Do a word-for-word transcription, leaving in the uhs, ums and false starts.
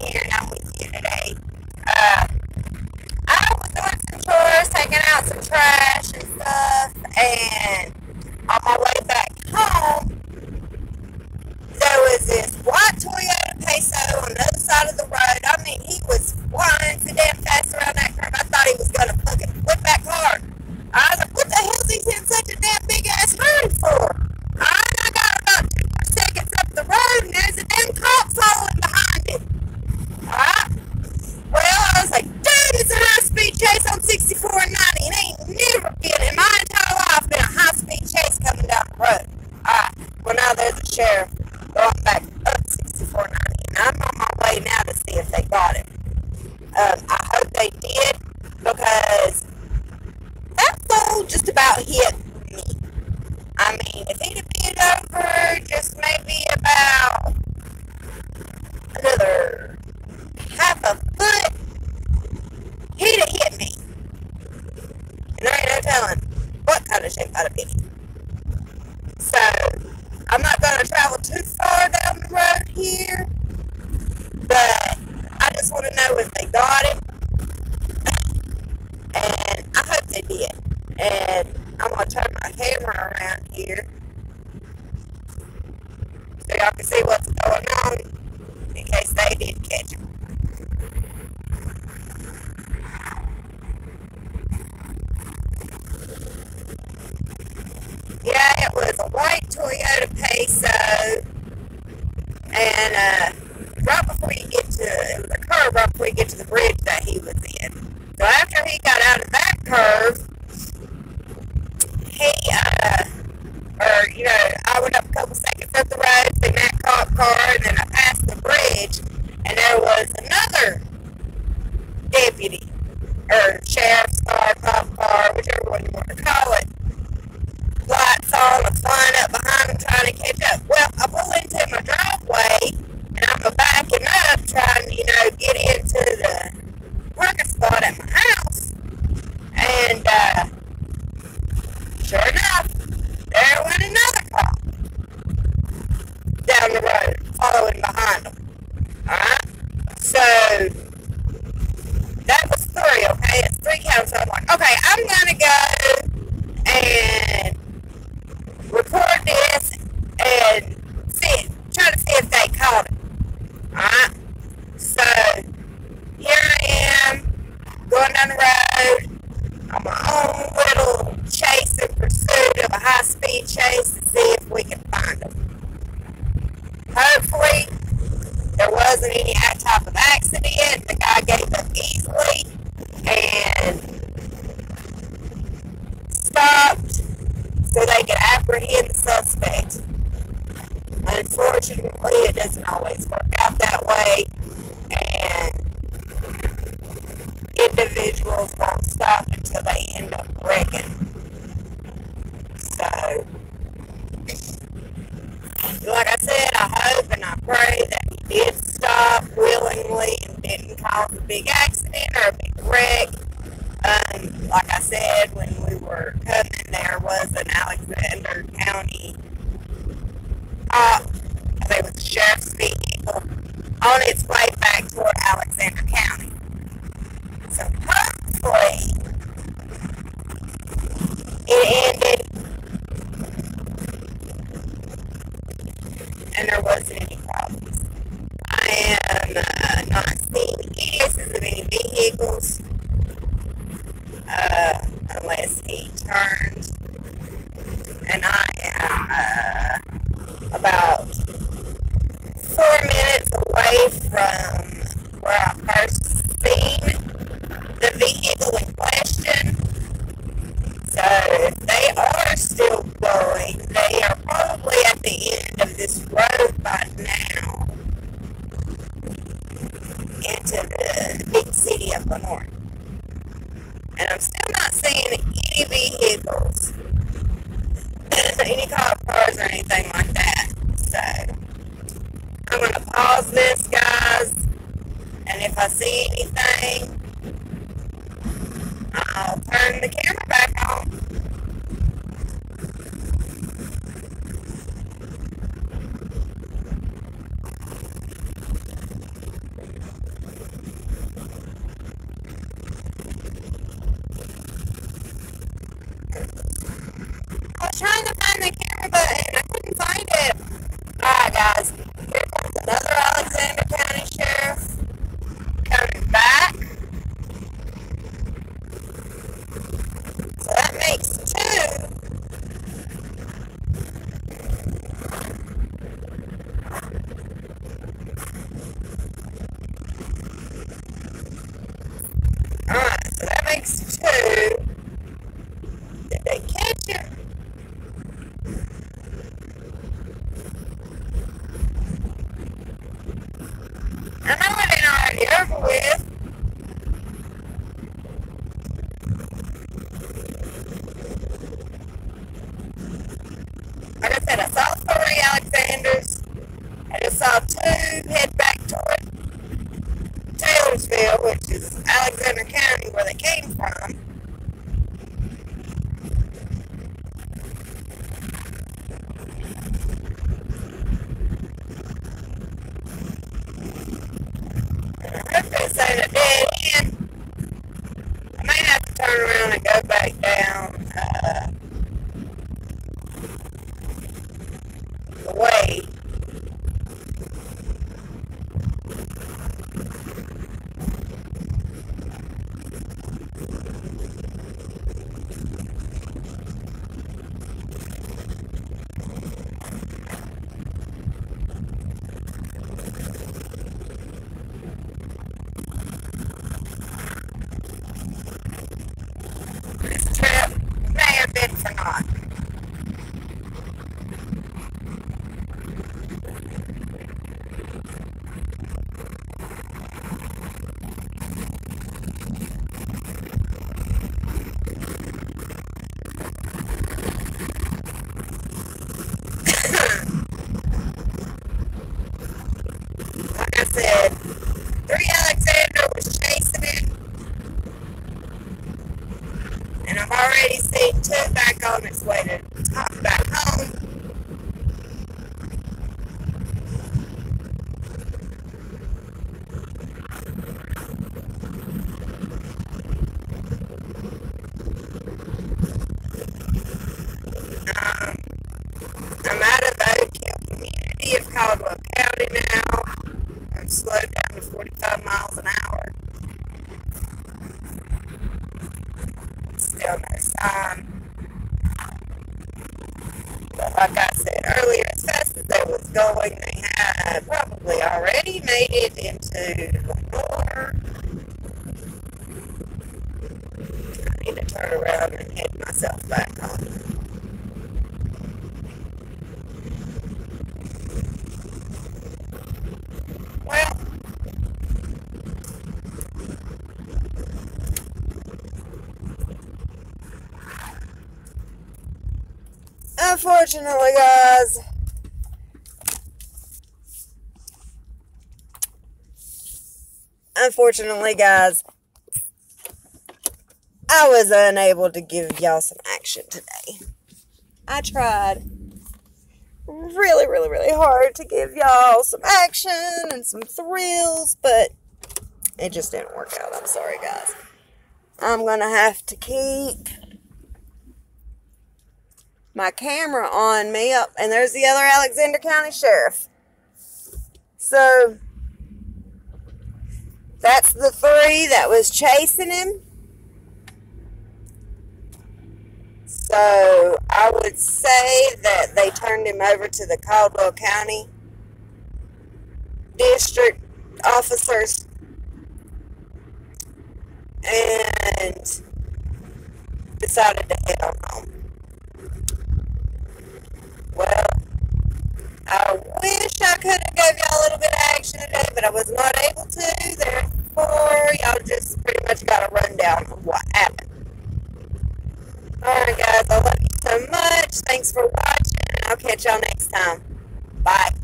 here and I'm with you today. Uh, I was doing some chores, taking out some trash and stuff, and on my way back home, there was this white Toyota Peso on the other side of the road. I mean, he was flying so damn fast around that curve. I thought he was going to fucking flip that car. I was like, what the hell is he in such a damn big ass hurry for? I got about two more seconds up the road, and there's a damn cop following behind him. Alright? Well, I was like, dude, it's a high-speed chase on sixty-four and ninety. It ain't never been, in my entire life, been a high-speed chase coming down the road. Alright, well, now there's a sheriff going back up sixty-four ninety, and I'm on my way now to see if they got him. Um, I hope they did, because that fool just about hit me. I mean, if he'd have been over just maybe about another half a foot, he'd have hit me. And there ain't no telling what kind of shape I'd have been in. So, I'm not going to travel too far down the road here, but I just want to know if they got it. And I hope they did. And I'm going to turn my camera around here so y'all can see what's going on in case they did catch him. Yeah, it was a white Toyota Peso, and uh, right before you get to, it was a curve right before you get to the bridge that he was in. So after he got out of that curve, he, uh, or, you know, I went up a couple seconds up the road, seen that cop car, and then I passed the bridge, and there was another deputy, or sheriff's car, cop car, whichever one you want to call it, lights on, and flying up behind him, trying to catch up. Well, I pull into my driveway, and I'm backing up, trying to, you know, get into the parking spot at my house, and, uh, sure enough, there went another cop down the road, following behind him. Alright? So, that was three, okay? It's three counts. So I'm like, okay, I'm gonna go and record this and see, try to see if they caught him. Alright? So, here I am, going down the road on my own little chase and pursuit of a high-speed chase to see if we can find them. Hopefully, there wasn't any type of accident. The guy gave up easily and stopped so they could apprehend the suspect. Unfortunately, it doesn't always work out that way, and individuals won't stop until they end up wrecking. So, like I said, I hope and I pray that he did stop willingly and didn't cause a big accident or a big wreck. Um, like I said, when we were coming, there was an Alexander County, uh, I think it was a sheriff's vehicle on its way back toward Alexander County. So hopefully it ended and there wasn't any problems. I am uh, not seeing any cases of any vehicles uh, unless he turned, and I am uh, about four minutes away from where I first seen the vehicle in question. So if they are still going, they are probably at the end of this road by now into the big city of Lenore. And I'm still not seeing any vehicles, any cop cars or anything like that. So I'm going to pause this, guys, and if I see anything, I'll turn the camera back on. was trying to find the camera button. I couldn't find it. Alright, guys. Here comes another Alexander County Sheriff coming back. So that makes two. Alright, so that makes two. Did they catch you? I know it ain't already over with. Like I said, I saw three Alexanders. I just saw two head back toward Taylorsville, which is Alexander County, where they came from. And I hope they say the dead end. I may have to turn around and go back down uh, the way. This trip may have been for naught. Like I said, three Alexander was chasing it, and I've already seen two back on its way to come back home. Um, I'm out of the Oak Hill community of Caldwell County now. I'm slowed down to forty-five miles an hour. Still no sign. But like I said earlier, as fast as they was going, they had probably already made it into Lenore. I need to turn around and head myself back home. Well, unfortunately, guys, unfortunately, guys, I was unable to give y'all some action today. I tried really, really, really hard to give y'all some action and some thrills, but it just didn't work out. I'm sorry, guys. I'm going to have to keep my camera on me up, and there's the other Alexander County Sheriff. So that's the three that was chasing him. So I would say that they turned him over to the Caldwell County District officers and decided to head on home. Well, I wish I could have gave y'all a little bit of action today, but I was not able to. Therefore, y'all just pretty much got a rundown of what happened. Alright, guys, I love you so much. Thanks for watching, and I'll catch y'all next time. Bye.